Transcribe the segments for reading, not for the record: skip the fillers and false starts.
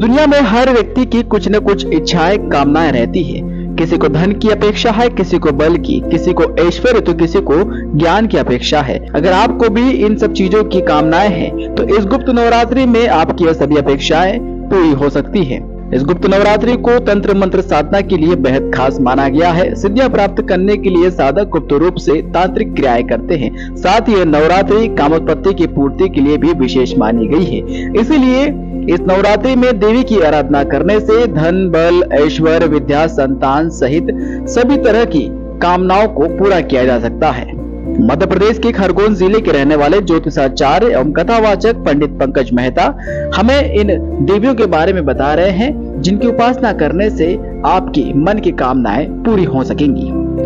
दुनिया में हर व्यक्ति की कुछ न कुछ इच्छाएं, कामनाएं रहती है। किसी को धन की अपेक्षा है, किसी को बल की, किसी को ऐश्वर्य तो किसी को ज्ञान की अपेक्षा है। अगर आपको भी इन सब चीजों की कामनाएं हैं तो इस गुप्त नवरात्रि में आपकी यह सभी अपेक्षाएं पूरी हो सकती है। इस गुप्त नवरात्रि को तंत्र मंत्र साधना के लिए बेहद खास माना गया है। सिद्धियां प्राप्त करने के लिए साधक गुप्त रूप से तांत्रिक क्रियाएं करते हैं। साथ ही यह नवरात्रि कामोत्पत्ति की पूर्ति के लिए भी विशेष मानी गई है। इसीलिए इस नवरात्रि में देवी की आराधना करने से धन, बल, ऐश्वर्य, विद्या, संतान सहित सभी तरह की कामनाओं को पूरा किया जा सकता है। मध्य प्रदेश के खरगोन जिले के रहने वाले ज्योतिषाचार्य एवं कथावाचक पंडित पंकज मेहता हमें इन देवियों के बारे में बता रहे हैं, जिनकी उपासना करने से आपकी मन की कामनाएं पूरी हो सकेंगी।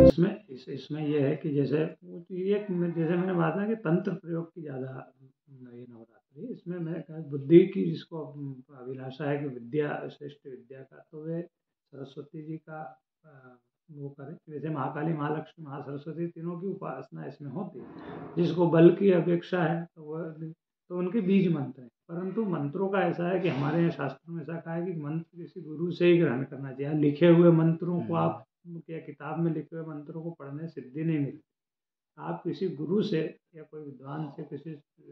इसमें यह है कि जैसे मैंने बात ना कि तंत्र प्रयोग की ज्यादा नवरात्रि, इसमें मैं बुद्धि की जिसको अभिलाषा है कि विद्या, श्रेष्ठ विद्या का, तो वे सरस्वती जी का वो करें। जैसे महाकाली, महालक्ष्मी, महासरस्वती तीनों की उपासना इसमें होती है। जिसको बल की अपेक्षा है तो उनके बीज मंत्र हैं। परंतु मंत्रों का ऐसा है कि हमारे यहाँ शास्त्रों में ऐसा कहा है कि मंत्र किसी गुरु से ही ग्रहण करना चाहिए। लिखे हुए मंत्रों को आप या किताब में लिखे हुए मंत्रों को पढ़ने सिद्धि नहीं मिलती। आप किसी गुरु से या कोई विद्वान से, किसी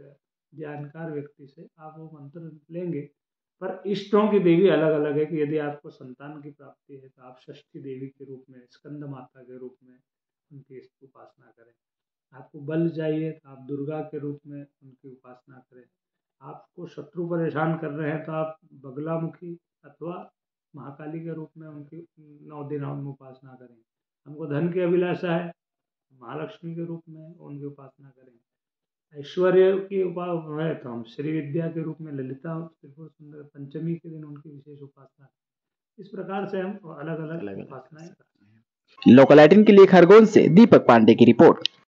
जानकार व्यक्ति से आप वो मंत्र लेंगे। पर इष्टों की देवी अलग अलग है कि यदि आपको संतान की प्राप्ति है तो आप षष्ठी देवी के रूप में, स्कंद माता के रूप में उनकी उपासना करें। आपको बल चाहिए तो आप दुर्गा के रूप में उनकी उपासना करें। आपको शत्रु परेशान कर रहे हैं तो आप बगलामुखी अथवा महाकाली के रूप में उनकी 9 दिन हम उपासना करें। हमको धन की अभिलाषा है, महालक्ष्मी के रूप में उनकी उपासना करें। ऐश्वर्य की उपासना है तो हम श्री विद्या के रूप में ललिता त्रिपुर सुंदर पंचमी के दिन उनकी विशेष उपासना। इस प्रकार से हम अलग अलग उपासनाएं करते हैं। लोकल 18 के लिए खरगोन से दीपक पांडे की रिपोर्ट।